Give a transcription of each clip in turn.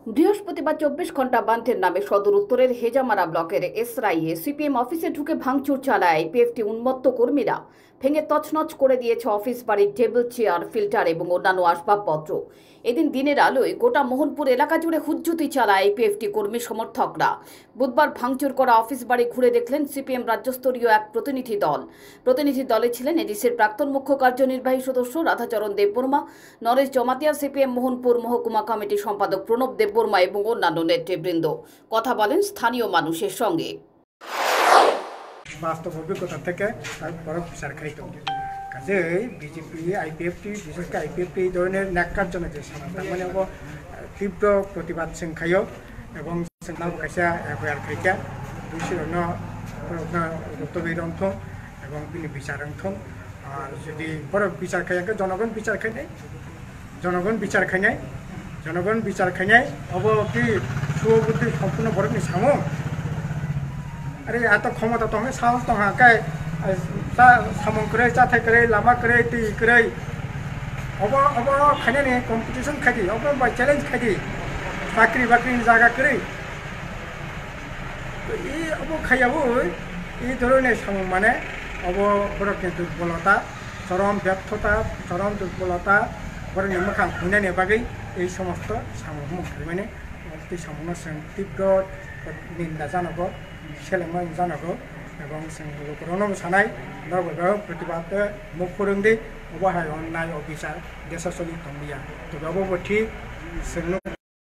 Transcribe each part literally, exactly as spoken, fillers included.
বৃহস্পতিবার চব্বিশ ঘন্টা বন্ধের নামে সদর উত্তরের হেজামারা ব্লকের এসরাইয়ে সিপিএম অফিসে ঢুকে ভাঙচুর চালায় পিএফটি উন্মত্ত কর্মীরা। ভেঙে তছনছ করে দিয়েছে অফিস বাড়ির টেবিল, চেয়ার, ফিল্টার এবং অন্যান্য আসবাবপত্র। এদিন দিনের আলোয় গোটা মোহনপুর এলাকা জুড়ে হুজ্জুতি চালায় পিএফটি কর্মী সমর্থকরা। বুধবার ভাঙচুর করা অফিস বাড়ি ঘুরে দেখলেন সিপিএম রাজ্যস্তরীয় এক প্রতিনিধি দল। প্রতিনিধি দলে ছিলেন এডিসির প্রাক্তন মুখ্য কার্যনির্বাহী সদস্য রাধাচরণ দেববর্মা, নরেশ জমাতিয়া, সিপিএম মোহনপুর মহকুমা কমিটির সম্পাদক প্রণব দেববর্মা এবং অন্যান্য নেতৃবৃন্দ। কথা বলেন স্থানীয় মানুষের সঙ্গে। বাস্তব অভিজ্ঞতা থেকে বড় বিচার খাইত কাজেই বিজেপি আইপিএফটি বিশেষ করে আইপিএফটি এই ধরনের ন্যাক্কার জন্য যে তার মানে তীব্র প্রতিবাদ সিং খাইও এবং খাইসা এফআইআর খাইকা দুইশো রক্তবীর অন্থ এবং তিনি বিচার অন্থ আর যদি বড় বিচার খাইয়াকে জনগণ বিচার খাই নাই জনগণ বিচার খাই নাই জনগণ বিচার খাই নাই অব কি সুবুদ্ধি সম্পূর্ণ বরফনি সামো আরে এত ক্ষমতা তো সাহস তো হাঁকায় সামন করে চাথাই করে লামা করে টি করে অব অব খাই নে কম্পিটিশন খাই অব বা চ্যালেঞ্জ খাই চাকরি বাকরি জায়গা করে এই অব খাইয়াবো এই ধরনের সাম মানে অব বড় দুর্বলতা চরম ব্যর্থতা চরম দুর্বলতা বড় মোখান হুইনানি বাকি এই সমস্ত সামুহ মানে এই সামুহ তীব্র নিন্দা জানাবো সেলেমান জানাবো এবং লোকরণ সানাই নবগ্রহ প্রতিবাদ মুখ फोरोंदि अबहाय अन्नाय अफिसार देशा सलि तंबिया तो बाबो ठीक सेंनो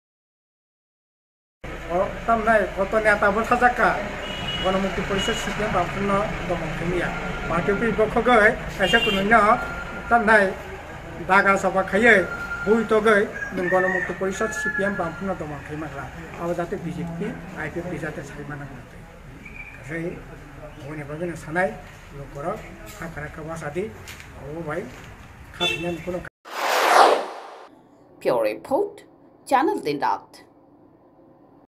तमनाय कत नेता बसाजाका गणमुक्ति परिषद सिपिएम बामफुन्न दमखमिया पार्टी बखगै ऐसे कुननो तमनाय दागा सभा खायै बुई तो गई गणमुक्ति परिषद सिपिएम बामफुन्न दमखैमाग्रा अब जाते बीजेपी आईपीएफटी जाते साइमाना गासै बयनि बागैनो सानाय लोकर खाखरा खबासादि ओ भाई खाफिनान कोनो। Pure Report, Channel Din Raat।